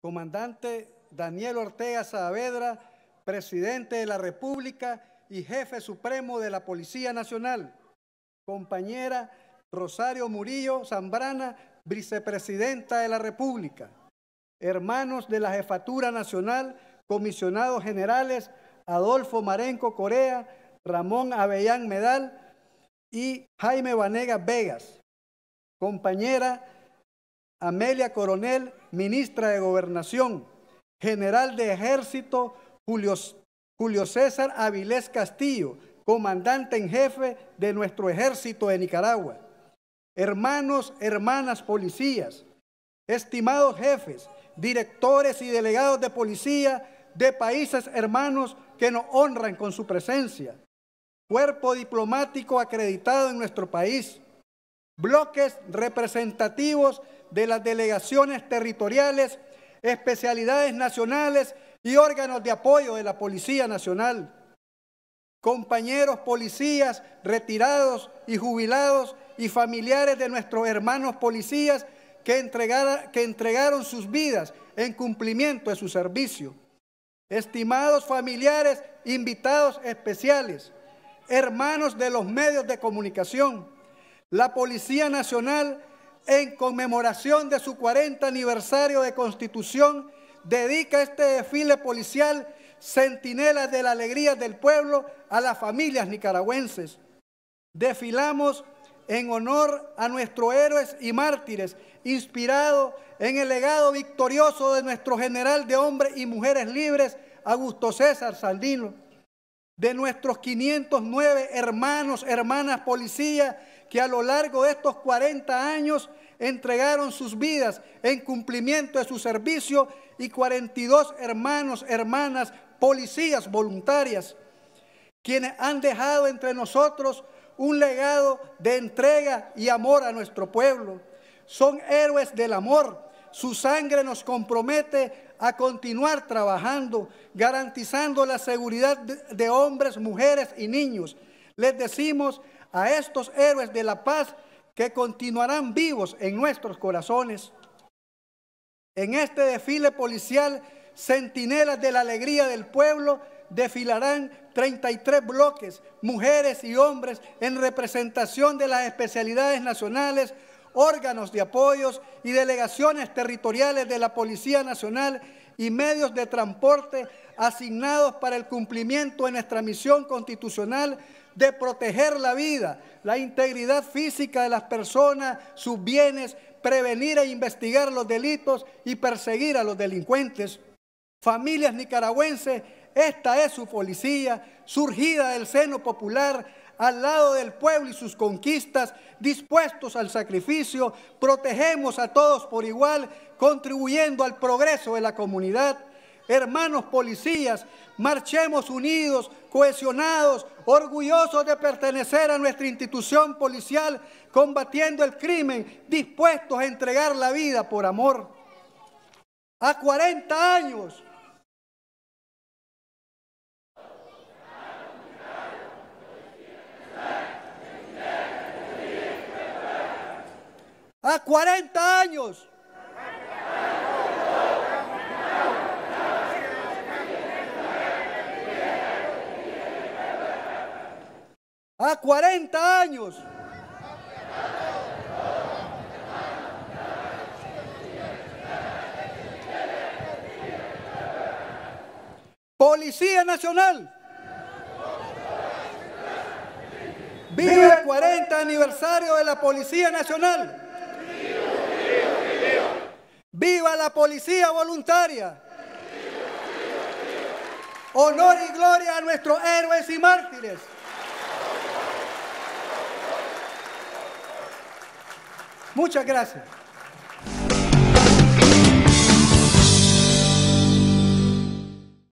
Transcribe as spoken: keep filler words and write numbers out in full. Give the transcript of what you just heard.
comandante Daniel Ortega Saavedra, presidente de la República y jefe supremo de la Policía Nacional, compañera Rosario Murillo Zambrana, vicepresidenta de la República, hermanos de la Jefatura Nacional, comisionados generales Adolfo Marenco Correa, Ramón Avellán Medal y Jaime Vanegas Vegas, compañera Amelia Coronel, ministra de Gobernación, general de Ejército Julio, Julio César Avilés Castillo, comandante en jefe de nuestro Ejército de Nicaragua, hermanos, hermanas policías, estimados jefes, directores y delegados de policía de países hermanos que nos honran con su presencia, cuerpo diplomático acreditado en nuestro país, bloques representativos de las delegaciones territoriales, especialidades nacionales y órganos de apoyo de la Policía Nacional, compañeros policías retirados y jubilados y familiares de nuestros hermanos policías que, entregara, que entregaron sus vidas en cumplimiento de su servicio, estimados familiares, invitados especiales, hermanos de los medios de comunicación, la Policía Nacional, en conmemoración de su cuarenta aniversario de Constitución, dedica este desfile policial Centinelas de la Alegría del Pueblo a las familias nicaragüenses. Desfilamos en honor a nuestros héroes y mártires, inspirado en el legado victorioso de nuestro general de hombres y mujeres libres, Augusto César Sandino, de nuestros quinientos nueve hermanos, hermanas policías que a lo largo de estos cuarenta años entregaron sus vidas en cumplimiento de su servicio, y cuarenta y dos hermanos, hermanas, policías voluntarias, quienes han dejado entre nosotros un legado de entrega y amor a nuestro pueblo. Son héroes del amor. Su sangre nos compromete a continuar trabajando, garantizando la seguridad de hombres, mujeres y niños. Les decimos a estos héroes de la paz que continuarán vivos en nuestros corazones. En este desfile policial, Centinelas de la Alegría del Pueblo, desfilarán treinta y tres bloques, mujeres y hombres, en representación de las especialidades nacionales, órganos de apoyos y delegaciones territoriales de la Policía Nacional y medios de transporte asignados para el cumplimiento de nuestra misión constitucional de proteger la vida, la integridad física de las personas, sus bienes, prevenir e investigar los delitos y perseguir a los delincuentes. Familias nicaragüenses, esta es su policía, surgida del seno popular, al lado del pueblo y sus conquistas, dispuestos al sacrificio, protegemos a todos por igual, contribuyendo al progreso de la comunidad. Hermanos policías, marchemos unidos, cohesionados, orgullosos de pertenecer a nuestra institución policial, combatiendo el crimen, dispuestos a entregar la vida por amor. A cuarenta años. A cuarenta años. A cuarenta años. Policía Nacional. Viva el cuarenta aniversario de la Policía Nacional. ¡Viva la policía voluntaria! Honor y gloria a nuestros héroes y mártires. Muchas gracias.